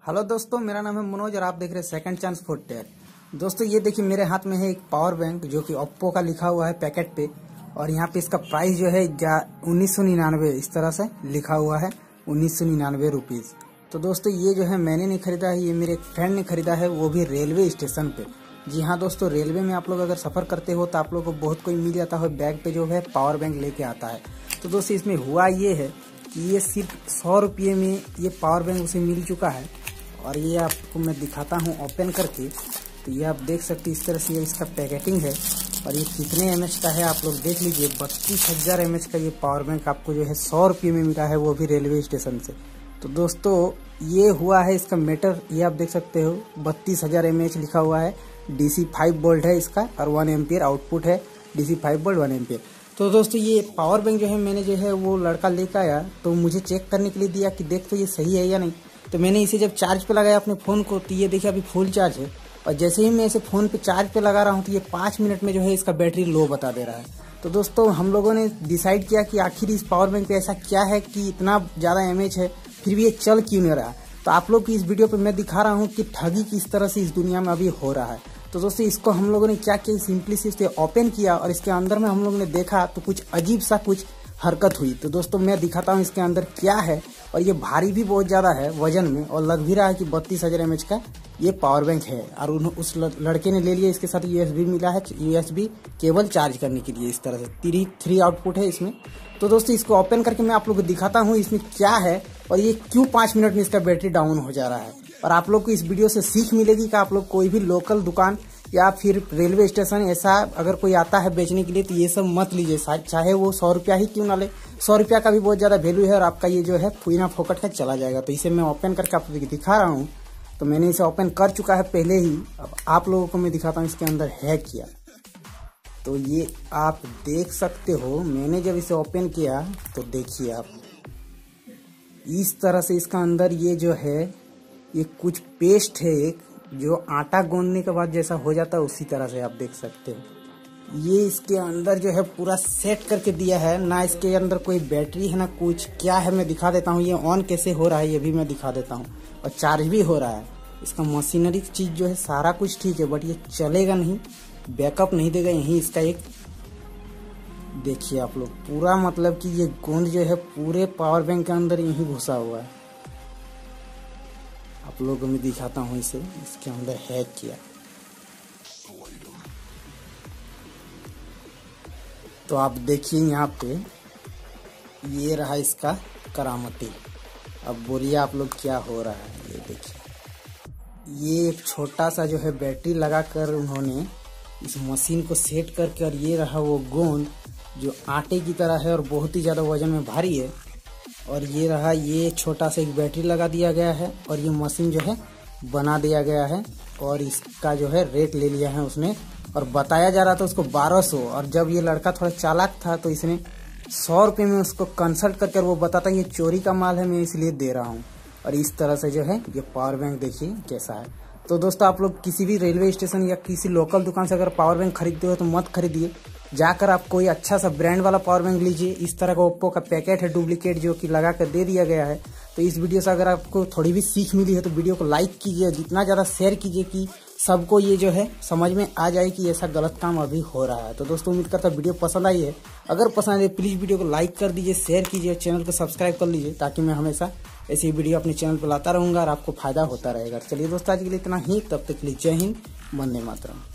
Hello दोस्तों, मेरा नाम है मनोज और आप देख रहे हैं सेकंड चांस फॉर टेक। दोस्तों ये देखिए मेरे हाथ में है एक पावर बैंक जो कि ओप्पो का लिखा हुआ है पैकेट पे, और यहाँ पे इसका प्राइस जो है 1999 इस तरह से लिखा हुआ है, 1999 रुपीज़। तो दोस्तों ये जो है मैंने नहीं खरीदा है, ये मेरे एक फ्रेंड ने खरीदा है, वो भी रेलवे स्टेशन पे। जी हाँ दोस्तों, रेलवे में आप लोग अगर सफ़र करते हो तो आप लोग को बहुत कोई मिल जाता है बैग पे जो है पावर बैंक लेके आता है। तो दोस्तों इसमें हुआ ये है कि ये सिर्फ 100 रुपये में ये पावर बैंक उसे मिल चुका है, और ये आपको मैं दिखाता हूँ ओपन करके। तो ये आप देख सकते हैं इस तरह से ये इसका पैकेटिंग है, और ये कितने एमएच का है आप लोग देख लीजिए। 32,000 एमएच का ये पावर बैंक आपको जो है 100 रुपये में मिला है, वो भी रेलवे स्टेशन से। तो दोस्तों ये हुआ है इसका मैटर, ये आप देख सकते हो 32,000 एमएच लिखा हुआ है, DC 5 वोल्ट है इसका, और 1 एम्पियर आउटपुट है, DC 5 वोल्ट 1 एम्पियर। तो दोस्तों ये पावर बैंक जो है मैंने जो है वो लड़का लेकर आया, तो मुझे चेक करने के लिए दिया कि देख तो ये सही है या नहीं। तो मैंने इसे जब चार्ज पे लगाया अपने फ़ोन को, तो ये देखिए अभी फुल चार्ज है, और जैसे ही मैं इसे फ़ोन पे चार्ज पे लगा रहा हूँ तो ये 5 मिनट में जो है इसका बैटरी लो बता दे रहा है। तो दोस्तों हम लोगों ने डिसाइड किया कि आखिर इस पावर बैंक पे ऐसा क्या है कि इतना ज़्यादा एमएच है फिर भी ये चल क्यों नहीं रहा। तो आप लोग की इस वीडियो पे मैं दिखा रहा हूँ कि ठगी किस तरह से इस दुनिया में अभी हो रहा है। तो दोस्तों इसको हम लोगों ने क्या किया, सिंपली से इसे ओपन किया और इसके अंदर में हम लोगों ने देखा तो कुछ अजीब सा कुछ हरकत हुई। तो दोस्तों मैं दिखाता हूँ इसके अंदर क्या है, और ये भारी भी बहुत ज़्यादा है वजन में, और लग भी रहा है कि 32,000 एमएच का ये पावर बैंक है। और उस लड़के ने ले लिया, इसके साथ USB मिला है, USB केबल चार्ज करने के लिए। इस तरह से 3 आउटपुट है इसमें। तो दोस्तों इसको ओपन करके मैं आप लोग को दिखाता हूँ इसमें क्या है, और ये क्यों 5 मिनट में इसका बैटरी डाउन हो जा रहा है। और आप लोग को इस वीडियो से सीख मिलेगी कि आप लोग कोई भी लोकल दुकान या फिर रेलवे स्टेशन ऐसा अगर कोई आता है बेचने के लिए तो ये सब मत लीजिए, चाहे वो 100 रुपया ही क्यों ना ले। 100 रुपया का भी बहुत ज़्यादा वैल्यू है, और आपका ये जो है फुइना फोकट का चला जाएगा। तो इसे मैं ओपन करके आप लोग दिखा रहा हूँ। तो मैंने इसे ओपन कर चुका है पहले ही, अब आप लोगों को मैं दिखाता हूँ इसके अंदर है क्या। तो ये आप देख सकते हो, मैंने जब इसे ओपन किया तो देखिए आप इस तरह से इसका अंदर ये जो है ये कुछ पेस्ट है, एक जो आटा गूंदने के बाद जैसा हो जाता है उसी तरह से आप देख सकते हो। ये इसके अंदर जो है पूरा सेट करके दिया है, ना इसके अंदर कोई बैटरी है ना कुछ, क्या है मैं दिखा देता हूँ। ये ऑन कैसे हो रहा है ये भी मैं दिखा देता हूँ, और चार्ज भी हो रहा है। इसका मशीनरी चीज़ जो है सारा कुछ ठीक है, बट ये चलेगा नहीं, बैकअप नहीं देगा। यहीं इसका एक देखिए आप लोग पूरा, मतलब कि ये गोंद जो है पूरे पावर बैंक के अंदर यहीं घुसा हुआ है। आप लोगों को मैं दिखाता हूँ इसे, इसके अंदर है क्या। तो आप देखिए यहाँ पे ये रहा इसका करामती। अब बोलिए आप लोग क्या हो रहा है। ये देखिए ये एक छोटा सा जो है बैटरी लगाकर उन्होंने इस मशीन को सेट करके, और ये रहा वो गोंद जो आटे की तरह है और बहुत ही ज़्यादा वजन में भारी है, और ये रहा ये छोटा सा एक बैटरी लगा दिया गया है, और ये मशीन जो है बना दिया गया है, और इसका जो है रेट ले लिया है उसने, और बताया जा रहा था उसको 1200। और जब ये लड़का थोड़ा चालाक था तो इसने 100 रुपये में उसको कंसल्ट करके वो बताता ये चोरी का माल है, मैं इसलिए दे रहा हूँ। और इस तरह से जो है ये पावर बैंक देखिए कैसा है। तो दोस्तों आप लोग किसी भी रेलवे स्टेशन या किसी लोकल दुकान से अगर पावर बैंक खरीदते हो तो मत खरीदिए, जाकर आप कोई अच्छा सा ब्रांड वाला पावर बैंक लीजिए। इस तरह का ओप्पो का पैकेट है डुप्लीकेट जो कि लगा कर दे दिया गया है। तो इस वीडियो से अगर आपको थोड़ी भी सीख मिली है तो वीडियो को लाइक कीजिए, जितना ज़्यादा शेयर कीजिए कि सबको ये जो है समझ में आ जाए कि ऐसा गलत काम अभी हो रहा है। तो दोस्तों उम्मीद करता हूँ वीडियो पसंद आई है। अगर पसंद है प्लीज़ वीडियो को लाइक कर दीजिए, शेयर कीजिए, चैनल को सब्सक्राइब कर लीजिए, ताकि मैं हमेशा ऐसी वीडियो अपने चैनल पर लाता रहूँगा और आपको फायदा होता रहेगा। चलिए दोस्तों आज के लिए इतना ही, तब तक के लिए जय हिंद, वंदे मातरम।